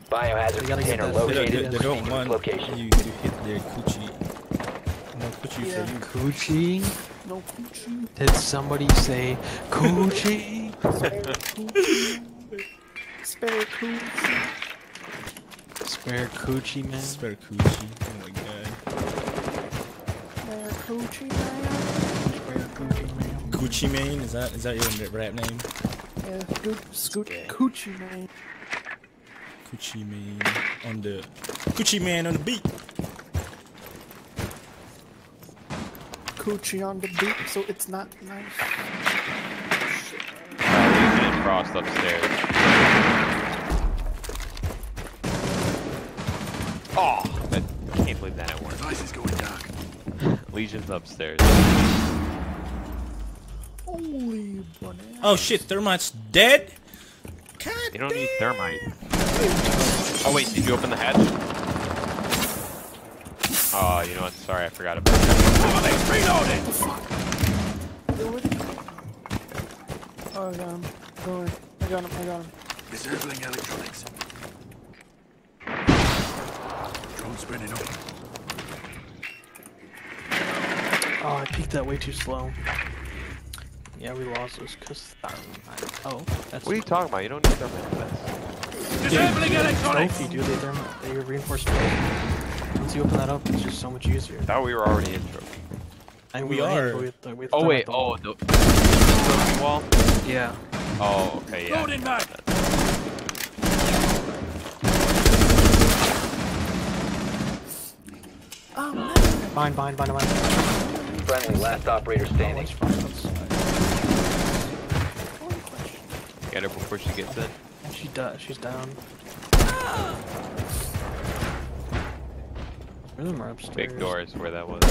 Biohazard container located They in don't the want location. you to hit their coochie. No coochie for you. Coochie? No coochie. Did somebody say coochie? Spare coochie. Spare coochie, man. Spare coochie. Oh my god. Spare coochie, man. Spare coochie, man. Coochie Mane? Is that your rap name? Yeah, coochie, man. Coochie Mane on the Coochie Man on the beat. Coochie on the beat, so it's not nice. And Frost upstairs. Oh, I can't believe that it worked. Device is going dark. Legion's upstairs. Holy banana. Oh shit, Thermite's dead? God You don't damn. need thermite. Oh wait, did you open the hatch? Oh, you know what? Sorry, I forgot about that. Reloading! Oh, I got him. Don't worry. I got him. Disabling electronics. Drone spinning up. Oh, I peeked that way too slow. Yeah, we lost this because. Oh, that's. What are you talking about? You don't need thermite for this. Disabling electronics! Trophy, dude. They reinforced trophy. Once you open that up, it's just so much easier. I thought we were already in trophy. And We are. Oh wait, oh, the trophy wall? Yeah. Oh, okay, yeah. Loading back! Oh, man. Fine. Friendly, last operator standing. Get her before she gets in. She's down. Where them are upstairs. Big door is where that was.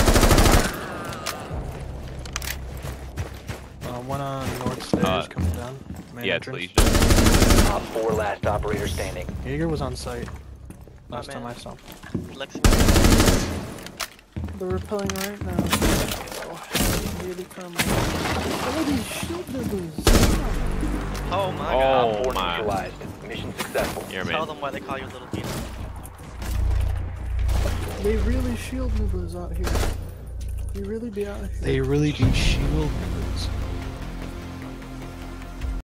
One on north stairs coming down. Main Yeah, it's entrance. Legion. Top 4 last operator standing. Jaeger was on site. Last time I saw him. They're repelling right now. Oh, really coming. Oh, these shield nibbles. Oh my god. Op 4 my. neutralized. Mission successful. Here, Tell man. them why they call you little penis. They really shield nibbles out here. They really be out here. They really do shield niggas.